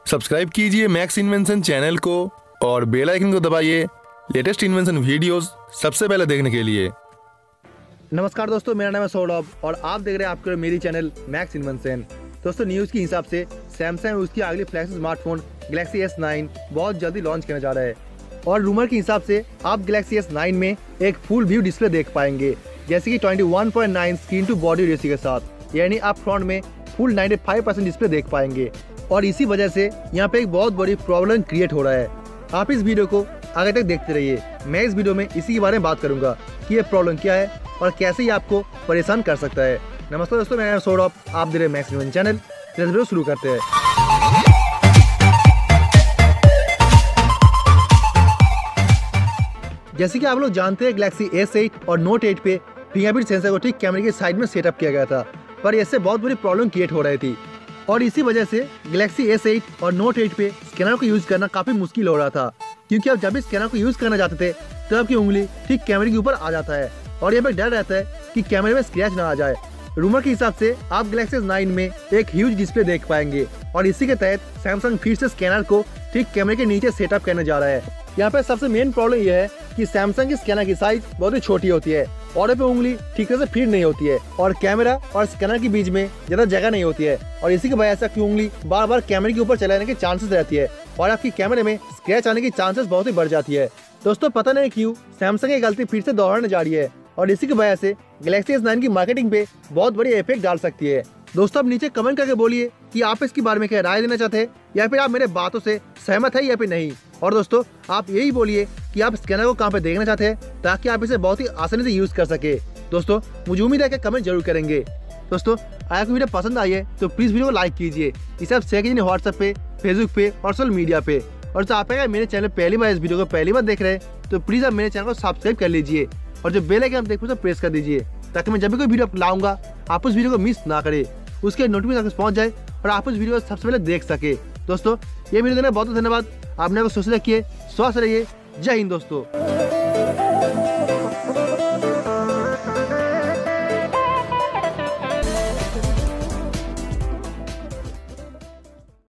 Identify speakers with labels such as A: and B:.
A: Subscribe कीजिए max Invention channel को और बेल आइकन को दबाइए लेटेस्ट इन्वेंशन वीडियोस सबसे पहले देखने के लिए।
B: नमस्कार दोस्तों, मेरा नाम है सौरभ और आप देख रहे हैं आपके मेरी चैनल मैक्स इन्वेंशन। दोस्तों न्यूज़ के हिसाब से सैमसंग उसकी अगली फ्लैगशिप स्मार्टफोन गैलेक्सी S9 बहुत जल्दी लॉन्च करने जा रहा है और रूमर के हिसाब से आप गैलेक्सी S9 में एक फुल व्यू डिस्प्ले देख पाएंगे, जैसे कि 21.9 स्क्रीन टू बॉडी रेशियो के साथ, यानी आप फ्रंट में फुल 95% डिस्प्ले देख पाएंगे। और इसी वजह से यहाँ पे एक बहुत बड़ी प्रॉब्लम क्रिएट हो रहा है। आप इस वीडियो को आगे तक देखते रहिए। मैं इस वीडियो में इसी के बारे में बात करूंगा कि ये प्रॉब्लम क्या है और कैसे ये आपको परेशान कर सकता है। नमस्कार दोस्तों, मेरा नाम सौरभ, आप देख रहे हैं मैक्स इन्वेंशन चैनल। इस वीडियो शुरू करते हैं। जैसे कि आप लोग जानते हैं, गैलेक्सी S8 और Note 8 पे फिंगरप्रिंट सेंसर को ठीक कैमरे के साइड में सेटअप किया गया था, पर इससे बहुत बड़ी प्रॉब्लम क्रिएट हो रही थी और इसी वजह से गैलेक्सी S8 और Note 8 पे स्कैनर को यूज करना काफी मुश्किल हो रहा था, क्योंकि आप जब भी स्कैनर को यूज करना चाहते थे तो आपकी उंगली ठीक कैमरे के ऊपर आ जाता है और यहाँ पे डर रहता है कि कैमरे में स्क्रैच ना आ जाए। रूमर के हिसाब से आप गैलेक्सी S9 में एक ह्यूज डिस्प्ले देख पाएंगे और इसी के तहत सैमसंग फिर से स्कैनर को ठीक कैमरे के नीचे सेटअप करने जा रहा है। यहाँ पे सबसे मेन प्रॉब्लम यह है कि सैमसंग की स्कैनर की साइज बहुत ही छोटी होती है और यहाँ पे उंगली ठीक से फिट नहीं होती है और कैमरा और स्कैनर के बीच में ज्यादा जगह नहीं होती है और इसी की वजह से आपकी उंगली बार बार कैमरे के ऊपर चलाने के चांसेस रहती है और आपकी कैमरे में स्क्रैच आने की चांसेस बहुत ही बढ़ जाती है। दोस्तों पता नहीं क्यों सैमसंग की गलती फिर से दोहराने जा रही है और इसी की वजह से गैलेक्सी S9 की मार्केटिंग पे बहुत बड़ी इफेक्ट डाल सकती है। दोस्तों अब नीचे कमेंट करके बोलिए कि आप इसके बारे में क्या राय देना चाहते हैं या फिर आप मेरे बातों से सहमत है या फिर नहीं। और दोस्तों आप यही बोलिए कि आप स्कैनर को कहाँ पे देखना चाहते हैं ताकि आप इसे बहुत ही आसानी से यूज कर सके। दोस्तों मुझे उम्मीद है कि कमेंट जरूर करेंगे। दोस्तों अगर आपको वीडियो पसंद आई है तो प्लीज वीडियो को लाइक कीजिए, इसे आप शेयर कीजिए व्हाट्सएप पे, फेसबुक पे और सोशल मीडिया पे। और जो आप अगर मेरे चैनल पहली बार इस वीडियो को पहली बार देख रहे हैं तो प्लीज आप मेरे चैनल को सब्सक्राइब कर लीजिए और जो बेल आइकन आप देख तो प्रेस कर दीजिए ताकि मैं जब भी कोई वीडियो लाऊंगा आप उस वीडियो को मिस ना करें, उसके नोटिफिकेशन पहुंच जाए और आप उस वीडियो को सबसे पहले देख सके। दोस्तों ये वीडियो देने बहुत धन्यवाद। आपने को सोच रखिए, स्वस्थ रहिए। जय हिंद दोस्तों।